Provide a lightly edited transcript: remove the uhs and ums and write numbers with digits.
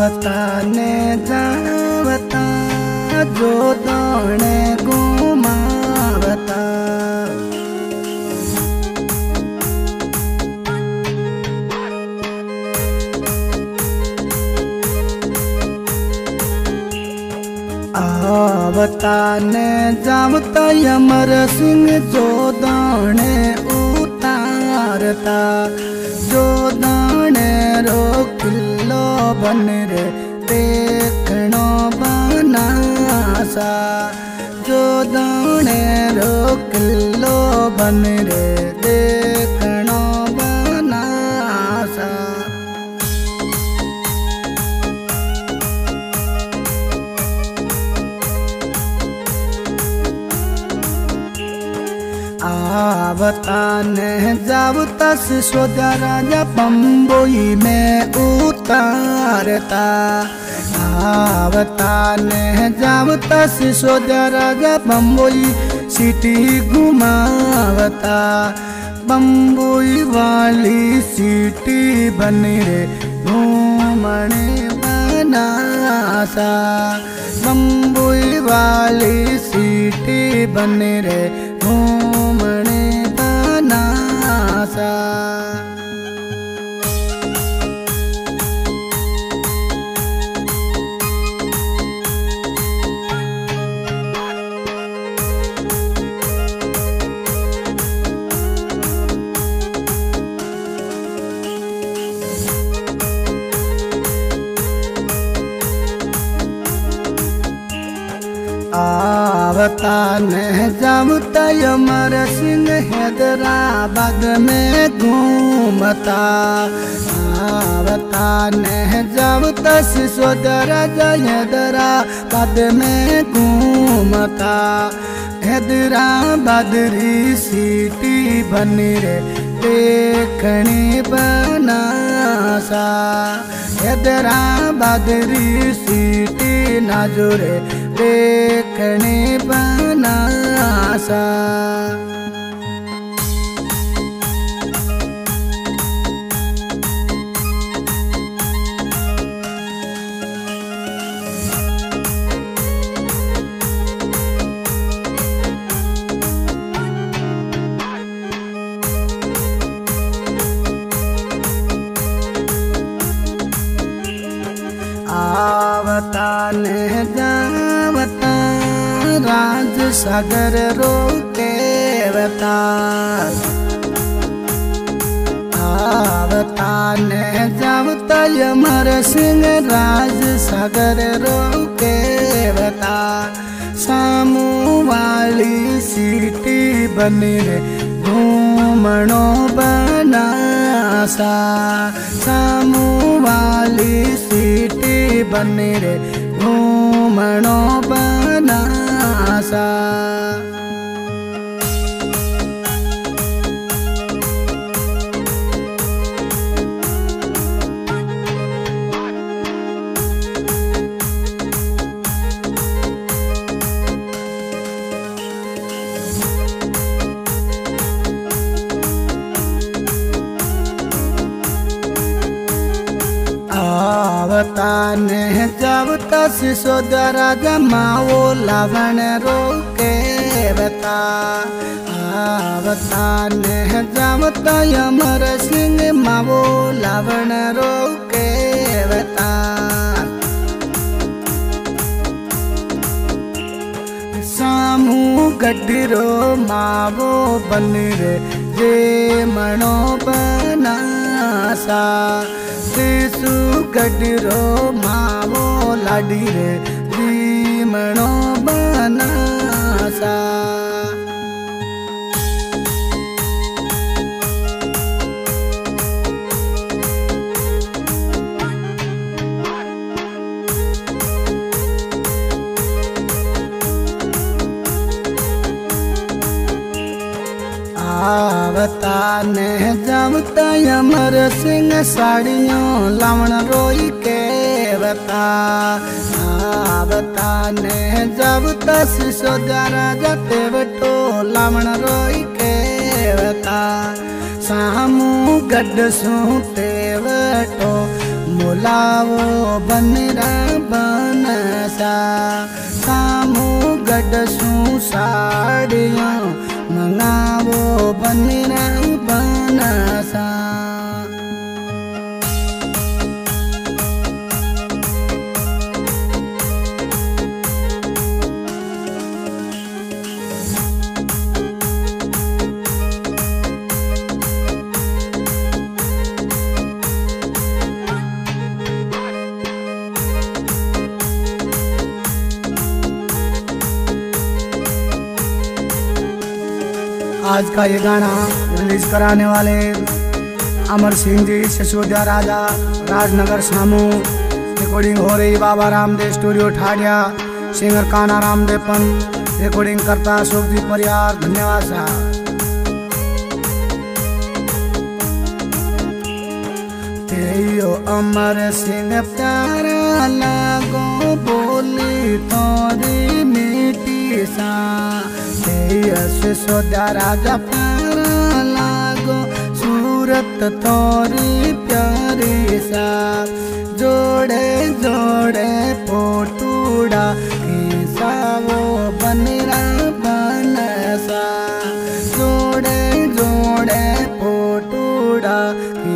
आवता ने जावता जो दाने घुमावता। आवता ने जावता अमर सिंह जो दाने उतारता। जो दाने रो किलो बन रे देखनो बनासा। जो दाने रो किलो बन रे देखनो बनासा। आवता ने जावता सिसोदा राजा बम्बई में उतारता। आवता ने जावता सिसोदा राजा बम्बई सिटी घुमावता। बम्बई वाली सिटी बन रे घूमने बनासा। बम्बई वाली सिटी बन रे घूमने बनासा। आवता ने जावता अमर सिंह हैदराबाद में घूमता। आवता ने जावता सिसोदा राजा हैदराबाद में घूमता। हैदराबाद री सिटी बन रे देखने बनासा। हैदराबाद री सिटी नाजुरे देखने बनासा। आवता ने जावता राज सागर रोकेवता। आवता ने जावता अमर सिंह राज सागर रोकेवता। सामू वाली सिटी बन रे घूमनो बनासा। सामू वाली सिटी बन रे घूमनो बनासा। आवता ने जावता सिसोदा राजा माओ लावण रोकेवता। आवता ने जावता अमर सिंह माओ लावण रोकेवता। सामू गड्ढरो मावो बन रे जे मनो बनासा। सिसु गड्ढरो मावो लाडी रे जीमणो बनासा। आवता ने जावता अमर सिंह साड़ियों लावण रोई केवता। आवता ने जावता सिसोदा राजा तेवटो लावण रोई केवता। सामू गड्ढ सू तेवटो लावो बनरा बनसा सामू गडसू साड़ियाँ मंगावो बनरा बनसा। आज का ये गाना रिलीज कराने वाले अमर सिंह जी, सिसोदिया राजा, राजनगर सामू। रिकॉर्डिंग हो रही बाबा रामदेव स्टूडियो ठाडिया। सिंगर काना रामदेव पंत, रिकॉर्डिंग करता सुखदीप परिवार। धन्यवाद साहब। तेयो अमर सिंह प्यारा लागो बोली तोरी मीठी सा। सिसोदिया राजा प्यारा लागो सूरत तोरी प्यारी सा। जोड़े जोड़े फोटूड़ा खींचावो बनरा बनसा। जोड़े जोड़े फोटूड़ा